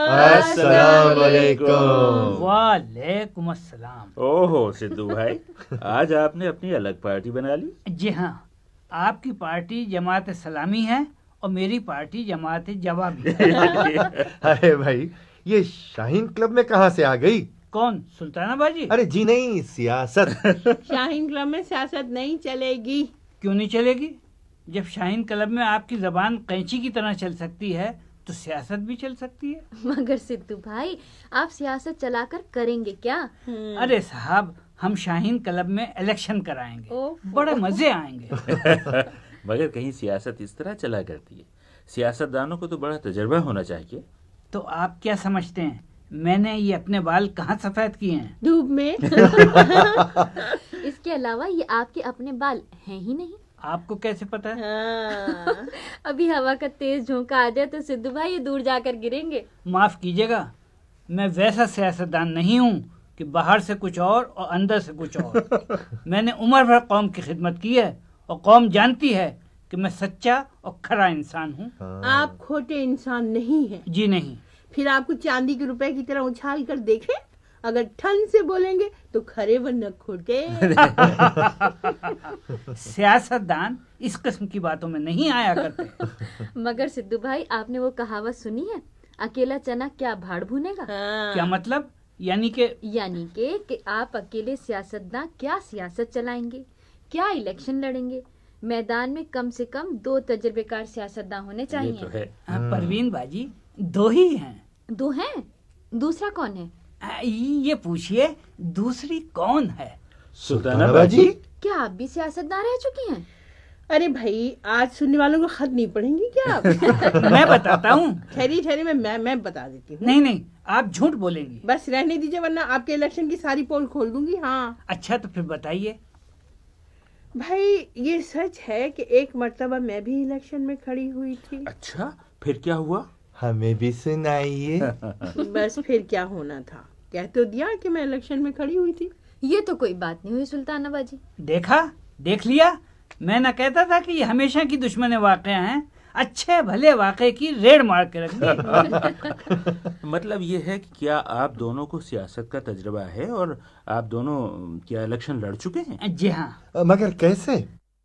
अस्सलाम वालेकुम। वालेकुम अस्सलाम। ओहो सिद्धू भाई, आज आपने अपनी अलग पार्टी बना ली। जी हाँ, आपकी पार्टी जमात सलामी है और मेरी पार्टी जमात जवाबी। अरे भाई, ये शाहीन क्लब में कहाँ से आ गई? कौन, सुल्तानाबाजी? अरे जी नहीं, सियासत। शाहीन क्लब में सियासत नहीं चलेगी। क्यों नहीं चलेगी? जब शाहीन क्लब में आपकी जबान कैंची की तरह चल सकती है तो सियासत भी चल सकती है। मगर सिद्धू भाई, आप सियासत चलाकर करेंगे क्या? अरे साहब, हम शाहीन क्लब में इलेक्शन कराएंगे, बड़े मजे आएंगे। मगर कहीं सियासत इस तरह चला करती है? सियासतदानों को तो बड़ा तजुर्बा होना चाहिए। तो आप क्या समझते हैं, मैंने ये अपने बाल कहाँ सफेद किए हैं? धूप में। इसके अलावा ये आपके अपने बाल हैं ही नहीं। आपको कैसे पता है? हाँ। अभी हवा का तेज झोंका आ जाए तो सिद्धू भाई ये दूर जाकर गिरेंगे। माफ कीजिएगा, मैं वैसा सियासतदान नहीं हूँ कि बाहर से कुछ और अंदर से कुछ और। मैंने उम्र भर कौम की खिदमत की है और कौम जानती है कि मैं सच्चा और खरा इंसान हूँ। आप खोटे इंसान नहीं हैं। जी नहीं। फिर आपको चांदी के रुपए की तरह उछाल कर देखें। अगर ठंड से बोलेंगे तो खरे वरना खोटे। सियासतदान इस किस्म की बातों में नहीं आया करते। मगर सिद्धू भाई, आपने वो कहावत सुनी है, अकेला चना क्या भाड़ भूनेगा? क्या मतलब? यानी कि आप अकेले सियासतदान क्या सियासत चलाएंगे, क्या इलेक्शन लड़ेंगे? मैदान में कम से कम 2 तजुर्बेकार सियासतदान होने चाहिए। ये तो है। परवीन बाजी, 2 ही हैं। 2 हैं? दूसरा कौन है? ये पूछिए, दूसरी कौन है? सुल्तानाबाजी। क्या आप भी सियासतदान रह चुकी हैं? अरे भाई, आज सुनने वालों को खत नहीं पढ़ेंगी क्या आप? मैं बताता हूँ। ठहरी मैं बता देती हूँ। नहीं, आप झूठ बोलेंगी। बस रहने दीजिए, वरना आपके इलेक्शन की सारी पोल खोल दूंगी। हाँ। अच्छा, तो फिर बताइए। भाई, ये सच है कि एक मर्तबा मैं भी इलेक्शन में खड़ी हुई थी। अच्छा, फिर क्या हुआ? हमें भी सुनाइए। बस फिर क्या होना था, कह तो दिया कि मैं इलेक्शन में खड़ी हुई थी। ये तो कोई बात नहीं हुई सुल्तानाबाजी। देख लिया, मैं ना कहता था कि ये हमेशा की दुश्मन वाक़या हैं। अच्छे भले वाक़े की रेड मार के रख दी। मतलब ये है कि क्या आप दोनों को सियासत का तजुर्बा है और आप दोनों क्या इलेक्शन लड़ चुके हैं? जी हाँ। मगर कैसे?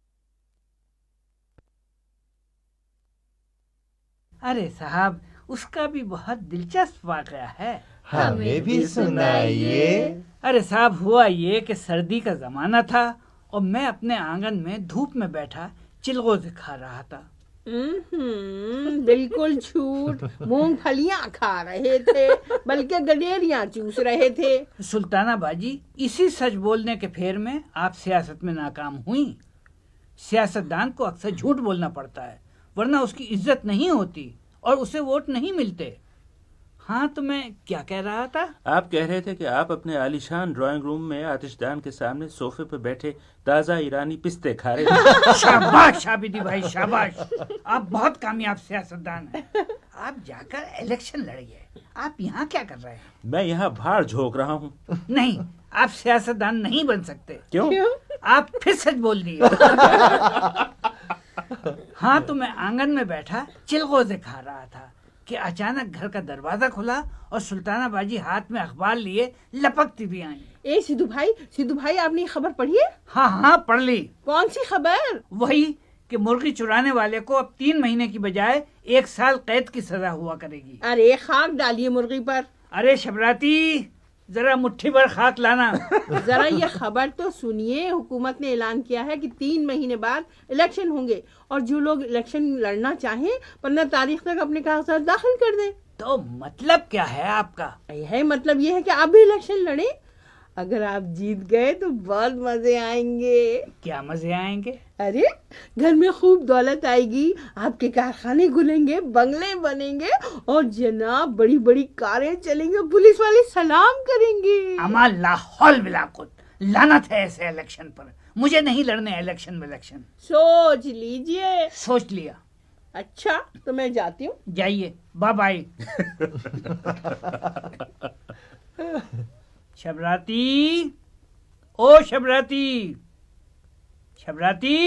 अरे साहब, उसका भी बहुत दिलचस्प वाक़या है। हमें भी सुनाइए। अरे साहब, हुआ ये कि सर्दी का जमाना था और मैं अपने आंगन में धूप में बैठा चिलगोज़े खा रहा था। बिल्कुल झूठ। मूंगफलियां खा रहे थे, बल्कि गडेरियां चूस रहे थे। सुल्तानाबाजी, इसी सच बोलने के फेर में आप सियासत में नाकाम हुई। सियासतदान को अक्सर झूठ बोलना पड़ता है, वरना उसकी इज्जत नहीं होती और उसे वोट नहीं मिलते। हाँ, तो मैं क्या कह रहा था? आप कह रहे थे कि आप अपने आलीशान ड्राइंग रूम में आतिशदान के सामने सोफे पर बैठे ताज़ा ईरानी पिस्ते खा रहे थे। शाबाश आबिदी भाई, शाबाश। आप बहुत कामयाब सियासतदान हैं। आप जाकर इलेक्शन लड़िए। आप यहाँ क्या कर रहे हैं? मैं यहाँ भाड़ झोंक रहा हूँ। नहीं, आप सियासतदान नहीं बन सकते। क्यों? आप फिर सच बोल दिए। हाँ, तो मैं आंगन में बैठा चिलगोज़े खा रहा था कि अचानक घर का दरवाजा खुला और सुल्तानाबाजी हाथ में अखबार लिए लपकती भी आई। ए सिद्धू भाई, आपने खबर पढ़ी है? हाँ, पढ़ ली। कौन सी खबर? वही कि मुर्गी चुराने वाले को अब 3 महीने की बजाय 1 साल कैद की सजा हुआ करेगी। अरे खाक डालिए मुर्गी पर। अरे शबराती, जरा मुट्ठी भर खाक लाना। जरा ये खबर तो सुनिए। हुकूमत ने ऐलान किया है कि 3 महीने बाद इलेक्शन होंगे और जो लोग इलेक्शन लड़ना चाहें 15 तारीख तक अपने कागजात दाखिल कर दें। तो मतलब क्या है आपका? यह मतलब ये है कि आप भी इलेक्शन लड़ें। अगर आप जीत गए तो बहुत मजे आएंगे। क्या मजे आएंगे? अरे, घर में खूब दौलत आएगी, आपके कारखाने खुलेंगे, बंगले बनेंगे और जनाब बड़ी बड़ी कारें चलेंगे, पुलिस वाले सलाम करेंगे। अमा लाहौल बिलाकुत, लानत है ऐसे इलेक्शन पर। मुझे नहीं लड़ने इलेक्शन में इलेक्शन। सोच लीजिए। सोच लिया। अच्छा, तो मैं जाती हूँ। जाइए, बाय बाय। शबराती, ओ शबराती, शबराती,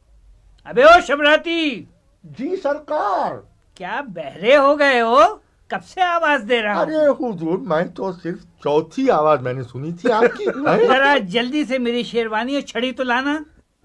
अबे ओ शबराती। जी सरकार। क्या बहरे हो गए हो? कब से आवाज दे रहा हूँ। अरे हुजूर, मैं तो सिर्फ चौथी आवाज मैंने सुनी थी आपकी। जरा जल्दी से मेरी शेरवानी और छड़ी तो लाना।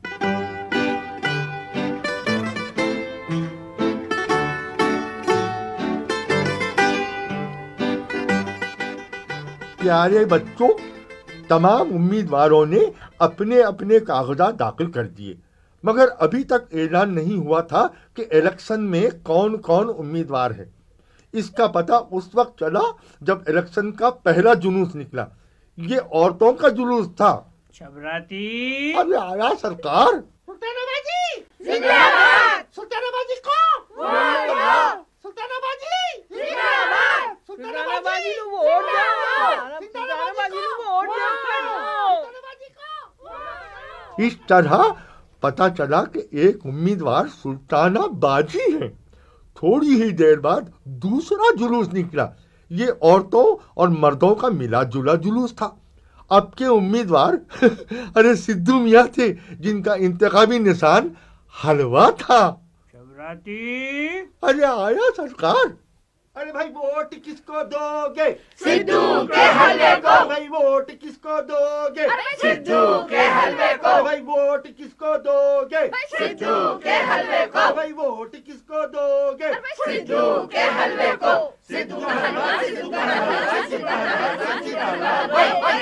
प्यारे बच्चों, तमाम उम्मीदवारों ने अपने अपने कागजात दाखिल कर दिए, मगर अभी तक ऐलान नहीं हुआ था कि इलेक्शन में कौन कौन उम्मीदवार है। इसका पता उस वक्त चला जब इलेक्शन का पहला जुलूस निकला। ये औरतों का जुलूस था। शबराती। अरे आया सरकार। सुल्तानाबाजी जिंदाबाद, सुल्तानाबाजी को जिंदाबाद, सुल्तानाबाजी जिंदाबाद, सुल्तानाबाजी को वोट दो, सुल्तानाबाजी को वोट दो, सुल्तानाबाजी को। इस तरह पता चला कि एक उम्मीदवार सुल्तानाबाजी है। थोड़ी ही देर बाद दूसरा जुलूस निकला। ये औरतों और मर्दों का मिला जुला जुलूस था। अब के उम्मीदवार अरे सिद्धू मियाँ थे, जिनका इंतखाबी निशान हलवा था। शबराती। अरे आया सरकार। अरे भाई वोट किसको दोगे? सिद्धू के हलवे को। भाई वोट किसको दोगे? सिद्धू के हलवे को। भाई वोट किसको दोगे? सिद्धू के हलवे को। भाई वोट किसको दोगे? सिद्धू के हलवे को। सिद्धू का हलवा, सिद्धू का हलवा, सिद्धू का हलवा, सिद्धू का हलवा।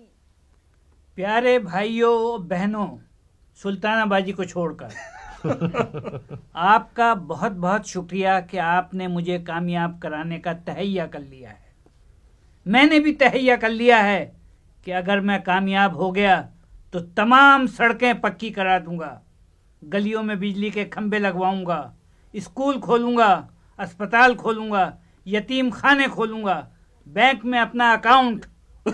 प्यारे भाइयों बहनों, सुल्तानाबाजी को छोड़कर आपका बहुत बहुत शुक्रिया कि आपने मुझे कामयाब कराने का तहैया कर लिया है। मैंने भी तहैया कर लिया है कि अगर मैं कामयाब हो गया तो तमाम सड़कें पक्की करा दूंगा, गलियों में बिजली के खंभे लगवाऊंगा, स्कूल खोलूंगा, अस्पताल खोलूंगा, यतीम खाने खोलूंगा, बैंक में अपना अकाउंट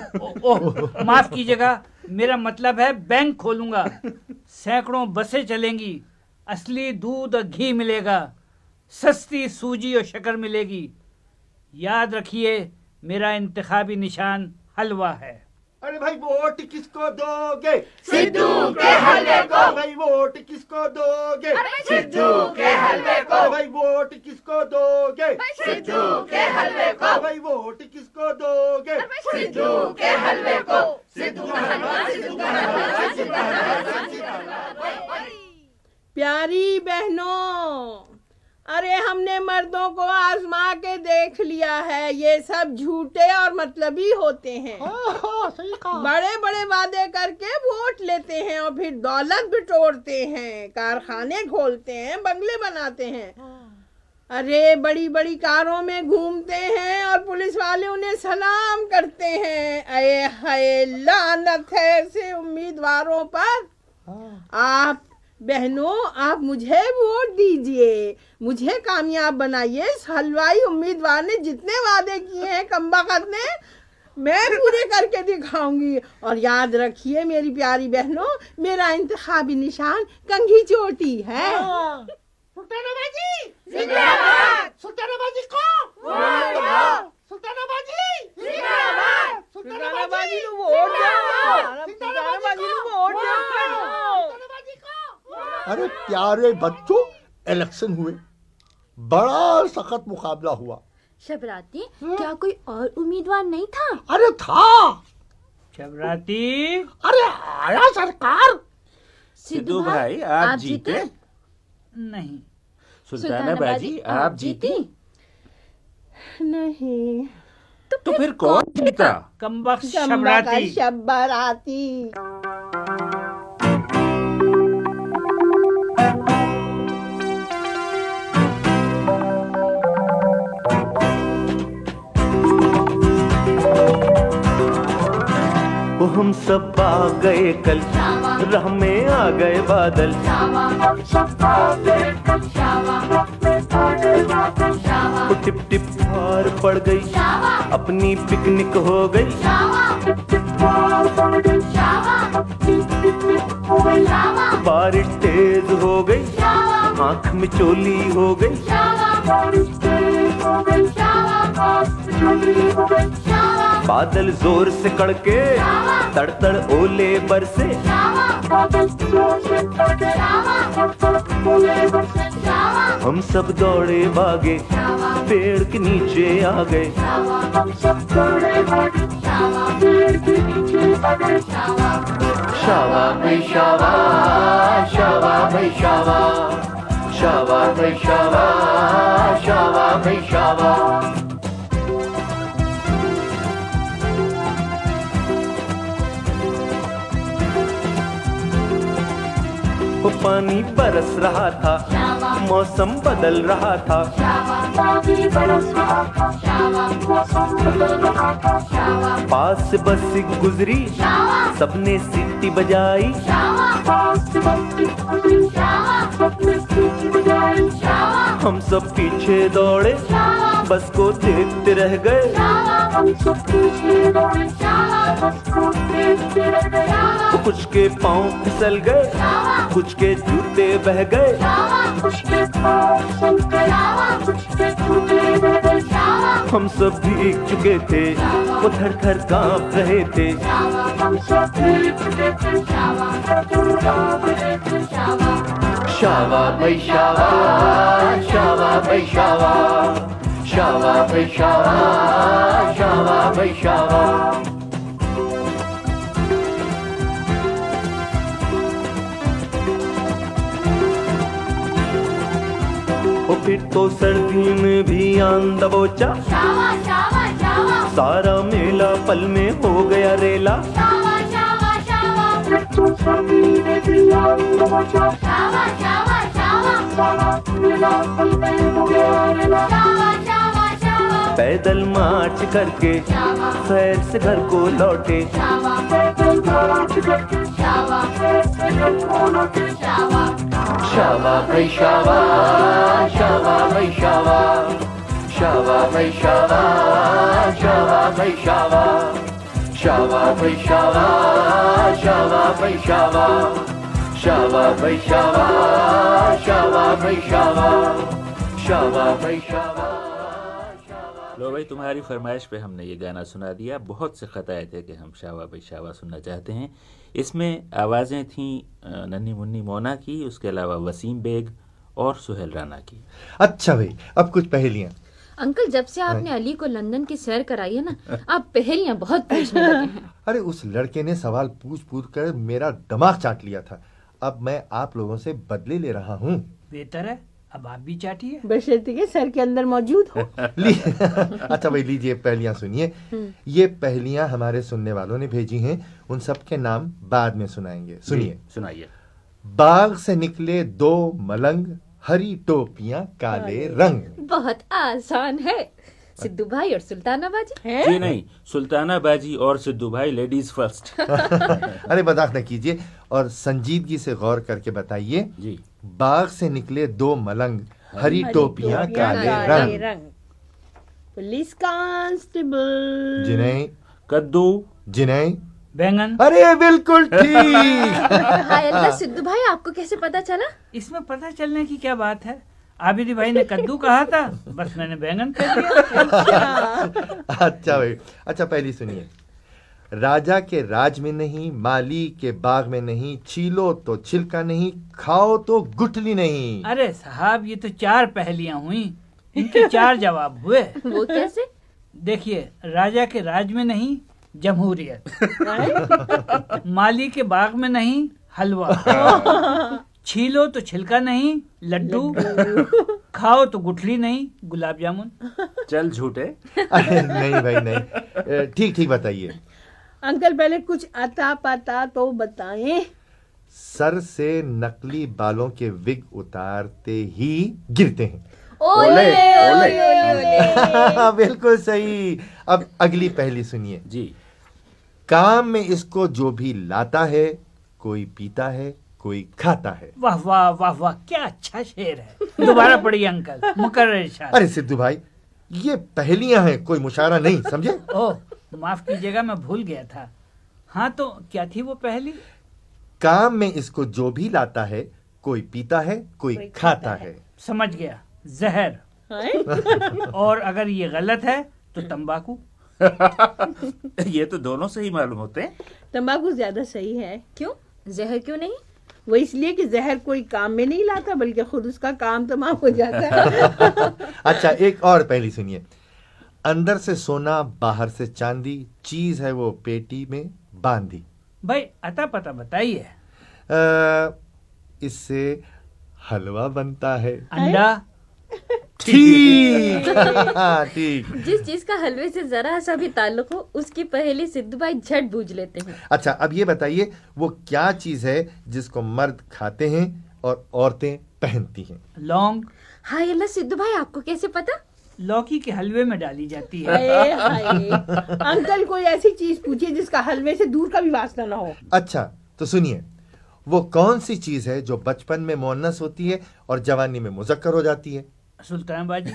माफ कीजिएगा, मेरा मतलब है बैंक खोलूंगा, सैकड़ों बसें चलेंगी, असली दूध और घी मिलेगा, सस्ती सूजी और शक्कर मिलेगी। याद रखिए, मेरा इंतखाबी निशान हलवा है। अरे भाई वोट किसको दोगे? सिद्धू के हलवे को। भाई वोट किसको दोगे? सिद्धू के हलवे को। भाई वोट किसको दोगे? सिद्धू के हलवे को। भाई वोट किसको दोगे? सिद्धू के हलवे को। सिद्धू का हलवा, सिद्धू का हलवा, सिद्धू का हलवा, सिद्धू का हलवा। प्यारी बहनों, अरे हमने मर्दों को आजमा के देख लिया है, ये सब झूठे और मतलबी होते हैं। बड़े बड़े वादे करके वोट लेते हैं और फिर दौलत बिटोरते हैं, कारखाने खोलते हैं, बंगले बनाते हैं। अरे बड़ी बड़ी कारों में घूमते हैं और पुलिस वाले उन्हें सलाम करते हैं। अये हाय, लानत है ऐसे उम्मीदवारों पर। आप बहनों, आप मुझे वोट दीजिए, मुझे कामयाब बनाइए। इस हलवाई उम्मीदवार ने जितने वादे किए हैं कमबख्त ने, मैं पूरे करके दिखाऊंगी। और याद रखिए मेरी प्यारी बहनों, मेरा इंतखाबी निशान कंघी चोटी है। सुल्तानाबाजी जिंदाबाद, सुल्तानाबाजी को जिंदाबाद, सुल्तानाबाजी जिंदाबाद, सुल्तानाबाजी को वोट दो, सुल्तानाबाजी को वोट दो। अरे प्यारे बच्चों, इलेक्शन हुए, बड़ा सख्त मुकाबला हुआ। शबराती, क्या कोई और उम्मीदवार नहीं था? अरे था। शबराती। अरे आया सरकार। सिद्धू भाई आप जीते? नहीं। सुल्तानाबाजी आप जीती? नहीं। तो फिर कौन जीता? कमबख्त शबराती। शबराती। वो हम सब आ गए कल, राह में आ गए बादल। वो टिप टिप बार पड़ गई, अपनी पिकनिक हो गई। बारिश तेज हो गई, आँख में चोली हो गई। बादल जोर से कड़के, तड़तड़ ओले बरसे। हम सब दौड़े भागे, पेड़ के नीचे आ गए। शावा भाई शावा, शावा भाई शावा, शावा भाई शावा, शावा भाई शावा। वो पानी बरस रहा था, मौसम बदल रहा था। पास से बस गुजरी, सबने सीटी बजाई। हम सब पीछे दौड़े, बस को देखते रह गए। कुछ के पाँव फिसल गए, कुछ के जूते बह गए। हम सब भीग चुके थे, वो थर थर कांप रहे थे। शावा भाई शावा, शावा भाई शावा, शावा भाई शावा, शावा भाई शावा। फिर तो सर्दी में भी आंध दबोचा, सारा मेला पल में हो गया रेला। पैदल मार्च करके शहर से घर को लौटे। शावा भाई शावा, शावा भाई शावा, शावा भाई शावा, शावा भाई शावा, शावा भाई शावा, शावा भाई शावा, शावा भाई शावा, शावा भाई शावा, शावा भाई शावा। लो भाई, तुम्हारी फरमाइश पे हमने ये गाना सुना दिया। बहुत से खत आए थे कि हम शावा भाई शावा सुनना चाहते हैं। इसमें आवाज़ें थीं नन्ही मुन्नी मोना की, उसके अलावा वसीम बेग और सुहेल राना की। अच्छा भाई, अब कुछ पहेलियाँ। अंकल, जब से आपने अली को लंदन की सैर कराई है ना, आप पहेलियाँ बहुत पूछने लगे हैं। अरे उस लड़के ने सवाल पूछ पूछ कर मेरा दिमाग चाट लिया था। अब मैं आप लोगों से बदले ले रहा हूँ। बेहतर है, अब आप भी चाटिए, बशर्ते के सर के अंदर मौजूद हो। अच्छा भाई, लीजिए पहेलियाँ सुनिए। ये पहेलियाँ हमारे सुनने वालों ने भेजी हैं, उन सब के नाम बाद में सुनाएंगे। सुनिए। सुनाइए। बाग से निकले दो मलंग, हरी टोपियां काले रंग। बहुत आसान है। सिद्धू भाई और सुल्ताना बाजी। जी नहीं, सुल्ताना बाजी और सिद्धू भाई लेडीज फर्स्ट। अरे मजाक न कीजिए और संजीदगी से गौर करके बताइए। जी। बाग से निकले दो मलंग, हरी टोपियां काले रंग। Police constable. जिन्हें कद्दू, जिन्हें बैंगन। अरे बिल्कुल ठीक। हाय अल्लाह, सिद्धू भाई आपको कैसे पता चला? इसमें पता चलने की क्या बात है? आबिदी भाई ने कद्दू कहा था, बस मैंने बैंगन कह दिया। अच्छा भाई, अच्छा पहली सुनिए। राजा के राज में नहीं, माली के बाग में नहीं, छीलो तो छिलका नहीं, खाओ तो गुठली नहीं। अरे साहब, ये तो 4 पहेलियां हुई, इनके 4 जवाब हुए। वो कैसे? देखिए, राजा के राज में नहीं, जमहूरियत। माली के बाग में नहीं, हलवा। छीलो तो छिलका नहीं, लड्डू। खाओ तो गुठली नहीं, गुलाब जामुन। चल झूठे। अरे नहीं भाई नहीं, ठीक ठीक बताइए। अंकल पहले कुछ आता पता तो बताएं। सर से नकली बालों के विग उतारते ही गिरते हैं। ओले ओले। बिल्कुल सही। अब अगली पहेली सुनिए। जी। काम में इसको जो भी लाता है, कोई पीता है, कोई खाता है। वाह वाह वाह वाह, क्या अच्छा शेर है। दोबारा पढ़िए अंकल, मुकर्रर इरशाद। अरे सिद्धू भाई, ये पहेलियां हैं, कोई मुशायरा नहीं, समझे? ओह, माफ कीजिएगा, मैं भूल गया था। हाँ, तो क्या थी वो पहेली? काम में इसको जो भी लाता है, कोई पीता है, कोई खाता है। समझ गया, जहर। और अगर ये गलत है तो तंबाकू। ये तो दोनों से ही मालूम होते हैं। तंबाकू ज्यादा सही है। क्यों? जहर क्यों नहीं? वो इसलिए कि जहर कोई काम में नहीं लाता, बल्कि खुद उसका काम तमाम हो जाता है। अच्छा, एक और पहली सुनिए। अंदर से सोना बाहर से चांदी, चीज है वो पेटी में बांधी। भाई अता पता बताइए। इससे हलवा बनता है। अंडा। ठीक। हाँ, ठीक। जिस चीज का हलवे से जरा सा भी ताल्लुक हो उसकी पहेली सिद्धू भाई झट बूझ लेते हैं। अच्छा, अब ये बताइए वो क्या चीज है जिसको मर्द खाते हैं और औरतें पहनती हैं? लौंग। हाय अल्लाह, सिद्धू भाई आपको कैसे पता? लौकी के हलवे में डाली जाती है। हाय हाय। अंकल कोई ऐसी चीज पूछिए जिसका हलवे से दूर का भी वास्ता ना हो। अच्छा, तो सुनिए, वो कौन सी चीज है जो बचपन में मुअन्नस होती है और जवानी में मुज़क्कर हो जाती है? सुल्तान बाजी।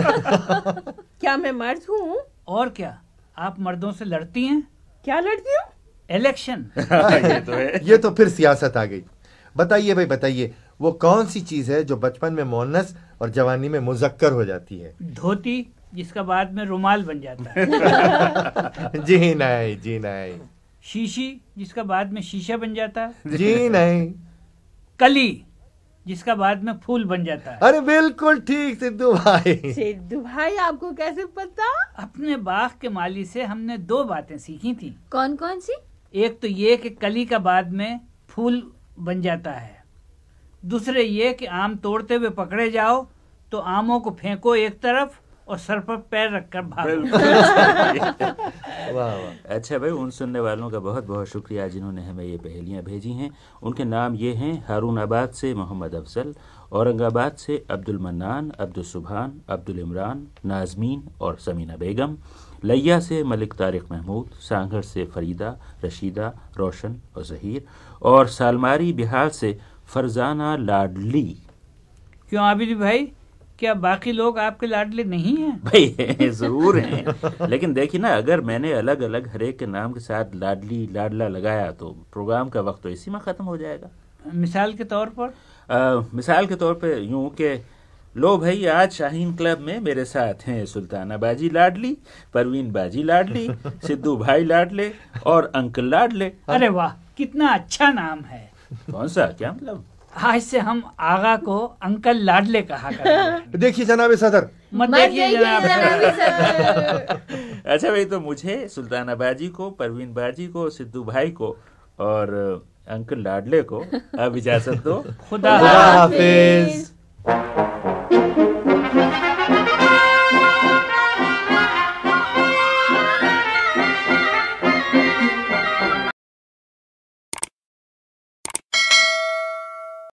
क्या मैं मर्द हूँ? और क्या, आप मर्दों से लड़ती हैं? क्या लड़ती हूँ? इलेक्शन। ये तो है। ये तो फिर सियासत आ गई। बताइए भाई, बताइए वो कौन सी चीज है जो बचपन में मुअन्नस और जवानी में मुज़क्कर हो जाती है? धोती, जिसका बाद में रुमाल बन जाता है। जी नहीं, जी नहीं, शीशी, जिसका बाद में शीशा बन जाता है। जी नहीं। कली, जिसका बाद में फूल बन जाता है। अरे बिल्कुल ठीक सिद्धू भाई। सिद्धू भाई आपको कैसे पता? अपने बाग के माली से हमने 2 बातें सीखी थी। कौन कौन सी? एक तो ये कि कली का बाद में फूल बन जाता है। दूसरे ये कि आम तोड़ते हुए पकड़े जाओ तो आमों को फेंको एक तरफ और सर पर पैर रखकर भागो। वाह वाह। अच्छा भाई, उन सुनने वालों का बहुत बहुत शुक्रिया जिन्होंने हमें ये पहेलियाँ भेजी हैं। उनके नाम ये हैं: हारूनाबाद से मोहम्मद अफजल, औरंगाबाद से अब्दुल मन्नान, अब्दुल सुभान, अब्दुल इमरान, नाजमीन और समीना बेगम, लैया से मलिक तारिक महमूद, सांगढ़ से फरीदा, रशीदा, रोशन और जहीर, और सालमारी बिहार से फरजाना लाडली। क्यों आबिद भाई, क्या बाकी लोग आपके लाडले नहीं हैं? भाई जरूर हैं, लेकिन देखिए ना, अगर मैंने अलग अलग हर एक के नाम के साथ लाडली लाडला लगाया तो प्रोग्राम का वक्त तो इसी में खत्म हो जाएगा। मिसाल के तौर पर? मिसाल के तौर पे यूं के लो भाई, आज शाहीन क्लब में मेरे साथ हैं सुल्ताना बाजी लाडली, परवीन बाजी लाडली, सिद्धू भाई लाडले और अंकल लाडले। अरे वाह, कितना अच्छा नाम है। कौन सा, क्या मतलब? आज से हम आगा को अंकल लाडले कहा करेंगे। देखिए जनाब सदर। मत देखिए जनाब। अच्छा भाई, तो मुझे सुल्ताना बाजी को, परवीन बाजी को, सिद्धू भाई को और अंकल लाडले को अब इजाजत दो। खुदा हाफिज।